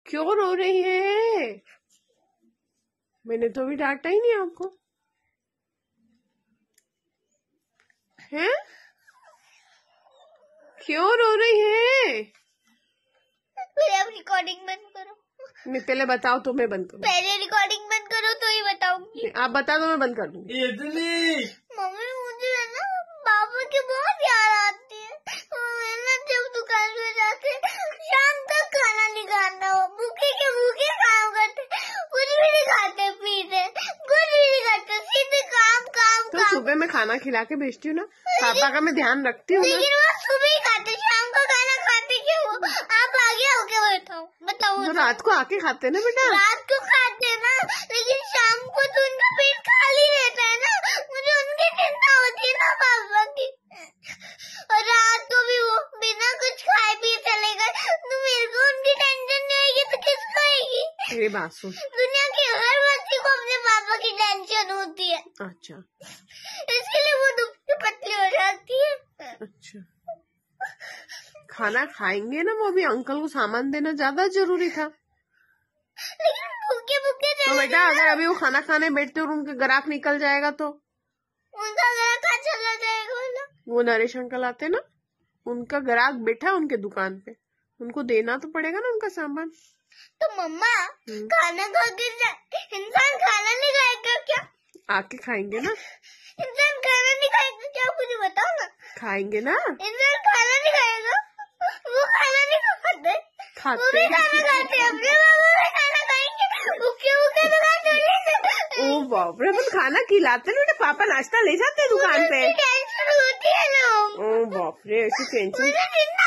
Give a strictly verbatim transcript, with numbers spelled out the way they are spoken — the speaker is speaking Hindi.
क्यों रो रही है? मैंने तो भी डांटा ही नहीं आपको। हैं? क्यों रो रही है? पहले आप रिकॉर्डिंग बंद करो। नहीं, पहले बताओ तो मैं बंद करूँ। पहले रिकॉर्डिंग बंद करो तो ही बताऊंगी। आप बता दो, मैं बंद कर दूंगी। मम्मी मुझे है ना बाबा की बहुत याद आती है। ना जब दुकान पे जाते शाम तक खाना नहीं खाता, हो भूखे के भूखे काम करते, कुछ भी नहीं खाते पीते, कुछ भी नहीं करते, सीधे काम काम तो काम। सुबह मैं खाना खिला के भेजती हूँ ना, पापा का मैं ध्यान रखती हूँ ना। लेकिन वो सुबह ही खाते, शाम का खाना खाते क्यों? आप आगे होके बैठो, बताओ। तो रात को आके खाते ना बेटा। रात को खाते ना, लेकिन शाम को तो उनका पेट खाली रहता है ना, मुझे उनकी चिंता होती है ना पापा की। और रात को भी वो बिना कुछ खाए पिए चले गए तो मेरे को उनकी टेंशन नहीं आएगी तो किसको आएगी? मेरी बात सुन, दुनिया की हर बच्ची को अपने पापा की टेंशन होती है। अच्छा, इसके लिए वो दुबकी पतली हो जाती है। अच्छा, खाना खाएंगे ना, वो भी अंकल को सामान देना ज्यादा जरूरी था। लेकिन भूखे भूखे तो बेटा अगर अभी वो खाना खाने बैठते और उनका ग्राहक निकल जाएगा तो उनका ग्राहक कहाँ चला जाएगा? वो नरेश अंकल आते ना, उनका ग्राहक बैठा उनके दुकान पे, उनको देना तो पड़ेगा ना उनका सामान। तो मम्मा खाना खा के इंसान खाना नहीं खाएगा क्या? आके खाएंगे ना। इंसान खाना नहीं खाएगा क्या? मुझे बताओ ना। खाएंगे ना। इंसान खाना नहीं खाएगा, वो खाना नहीं खाते, खाते वो भी खाना खाते, अपने बाबा भी खाना खाएंगे, भूखे भूखे तो खाते। ओ बाप रे, अपन खाना खिलाते ना बेटा, पापा नाश्ता ले जाते दुकान पे। टेंशन होती है ना। ओ बाप रे, ऐसी टेंशन।